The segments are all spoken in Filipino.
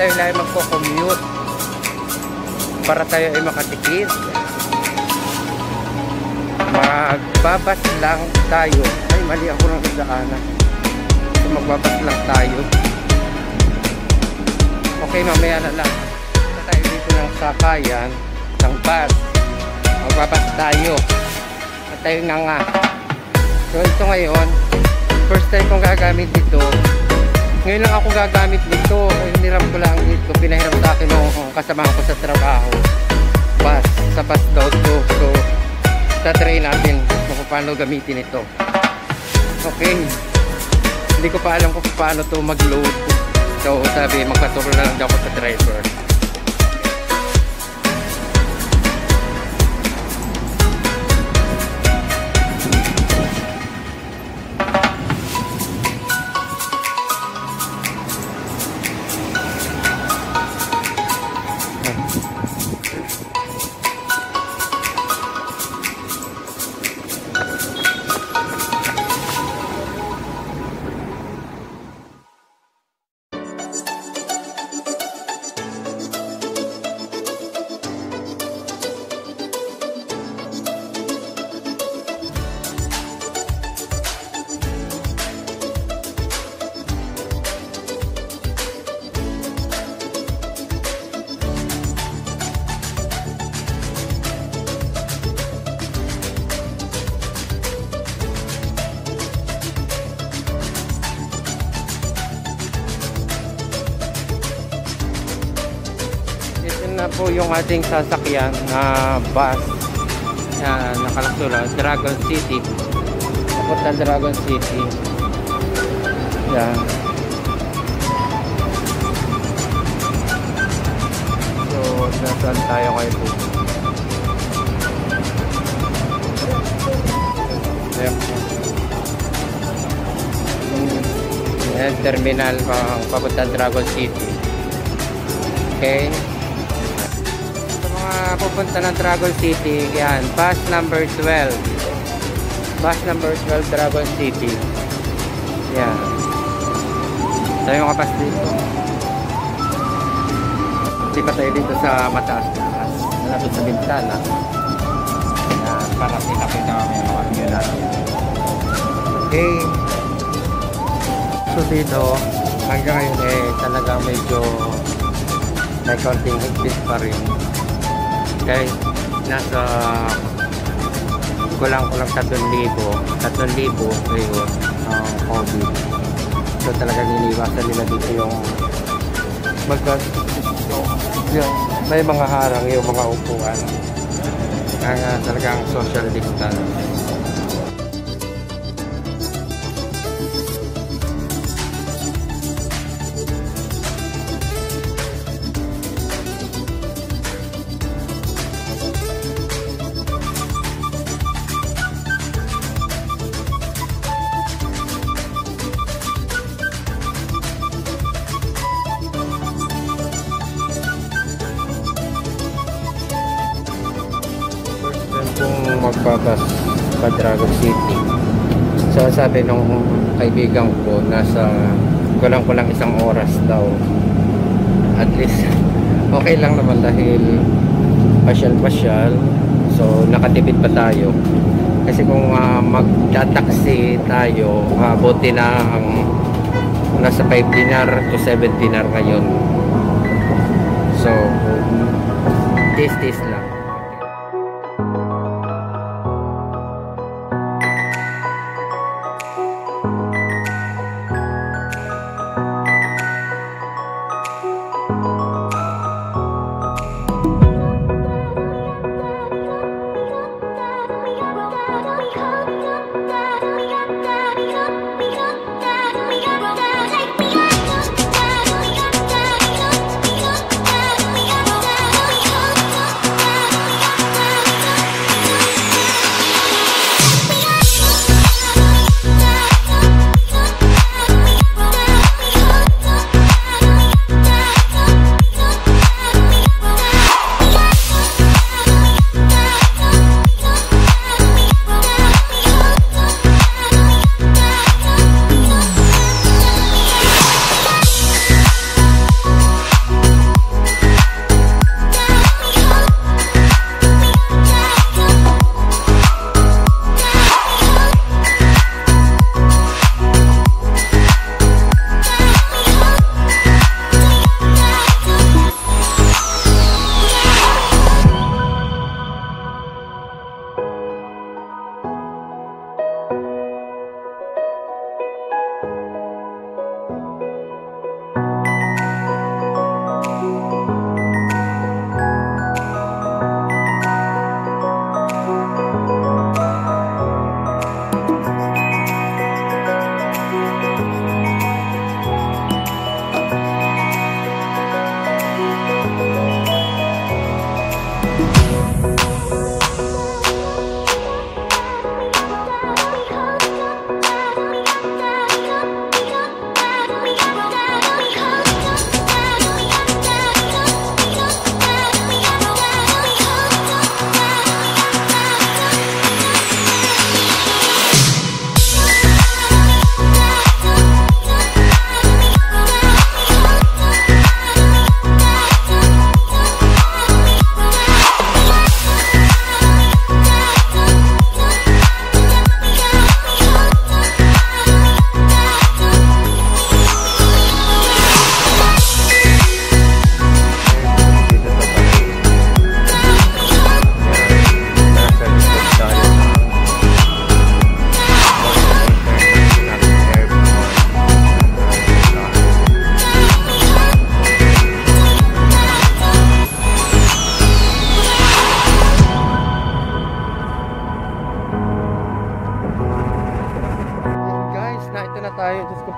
tayo lang magko-commute para tayo ay makatipid. Magbabas lang tayo. Ay, mali ako ng daanan. So, magbabas lang tayo. Okay, mamaya na lang. Punta tayo dito ng sakayan ng bus. Magbabas tayo. At tayo nga. So, ito ngayon, first time kong gagamit dito. Ngayon lang ako gagamit nito. Hiniram ko lang dito. Pinahiram sa akin nung kasamahan ko sa trabaho. Bus. Sa bus daw to. So, tatry natin kung paano gamitin ito. Okay. Hindi ko pa alam kung paano to mag-load. So, sabi, magpaturo na lang ako sa driver. Na po yung ating sasakyan na bus na nakalagsulat Dragon City, papunta Dragon City. Yan. So nasaan tayo ngayon po? Yan, terminal papunta Dragon City. Okay, pupunta ng Dragon City. Yan, bus number 12. Bus number 12 Dragon City. Yan. Tayo mga bus dito. Hindi pa tayo dito sa mataas na malapit sa bintana. Yan, para kita-kita kami yung mga view natin. Okay. So dito, hanggang ngayon talaga medyo may konting higpit pa rin. Okay, nasa kulang-kulang 3,000 ngayon ang COVID. So talagang iniwasan nila dito yung may mga harang, yung mga upuan. Kaya talagang social distance. Kung magbabas pa Dragon City, so sabi nung kaibigan ko nasa kulang-kulang 1 oras daw. At least okay lang naman dahil pasyal-pasyal, so nakatipid pa tayo. Kasi kung magta-taxi tayo, buti na ang nasa 5 dinar to 7 dinar ngayon. So this lang.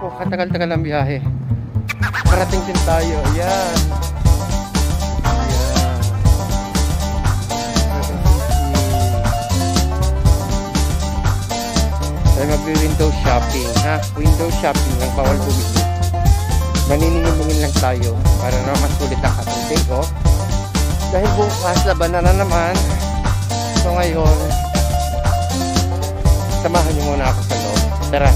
ko, katagal-tagal ang biyahe. Parating din tayo. Ayan. Ayan. Tayo mag-window shopping, ha? Window shopping lang, bawal bumili. Maniningin lang tayo para na masulit ang ating day off. Dahil bukas, labanan na naman. So ngayon, samahan niyo muna ako sa loob. Tara.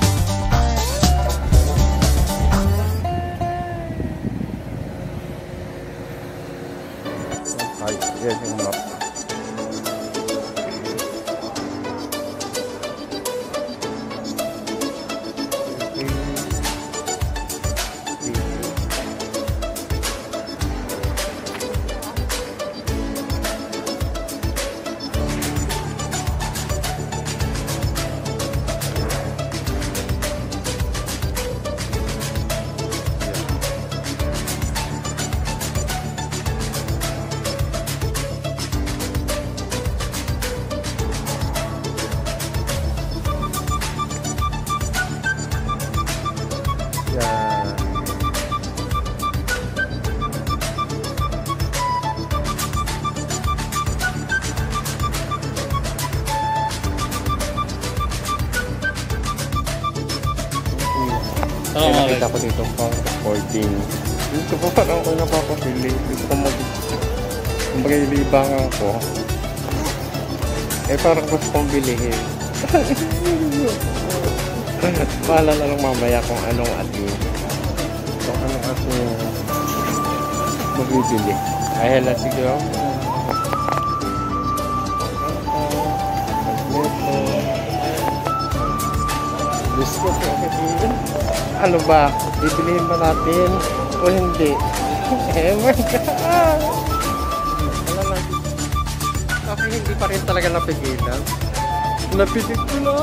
Ay, yan yung map. Oo, nakita ko dito pang sporting. Dito po parang ako napapapili. Dito ko mag-libangan ko. Eh parang gusto kong bilihin. Bahala na lang mamaya kung anong ating magbibili. Ay hala siguro. Gusto ko ano ba? Bibilihin ba natin o hindi? Oh my God! Wala lang. Okay, hindi pa rin talaga napigilan. Napilit ko na.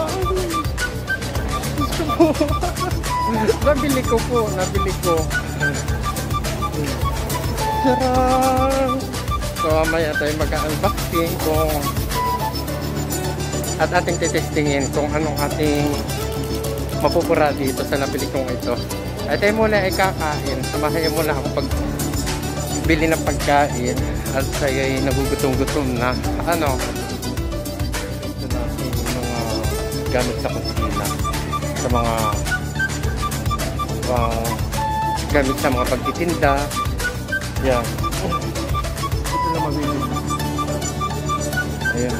Gusto ko. Nabili ko po. Nabili ko. Charang! So, mamaya tayo mag-unboxing kung at ating titestingin kung anong ating mapupura dito sa napili kong ito. At tayo muna ay kakain. Samahan niyo muna ako pag bili ng pagkain at tayo ay nagugutom-gutom na. Ano? Ito natin yung mga gamit sa kusina. Sa mga gamit sa mga pagtitinda. Yan. Ito na mabili. Ayan.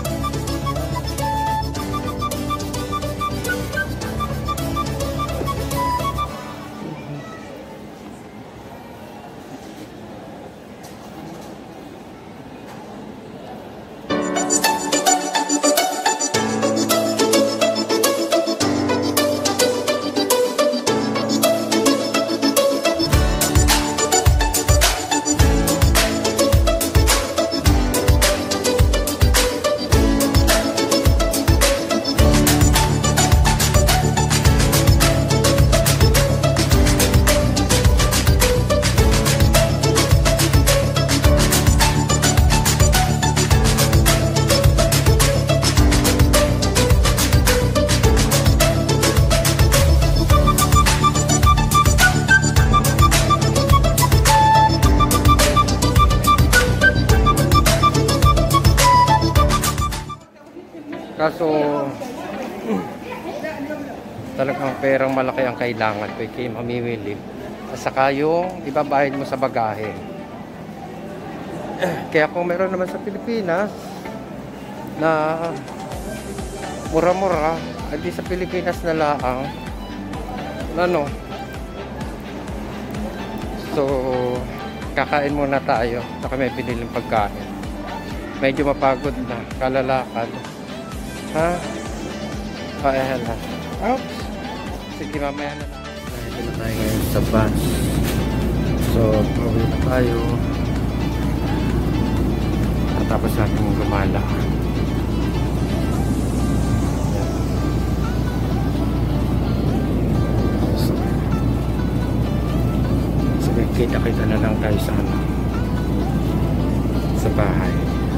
Kaso talagang perang malaki ang kailangan ko kay mamimili. At saka yung ibabayad mo sa bagahe. Kaya kung meron naman sa Pilipinas na mura-mura, hindi sa Pilipinas na laang ano. So kakain muna tayo. Saka may piniling pagkain. Medyo mapagod na, kalalakad. Ha? Paehala. Oops. Sige, mamaya na lang. Nandito na tayo ngayon sa bus. So, pauwi na tayo. Tapos natin gumala. So, kita-kita na lang tayo sa bahay.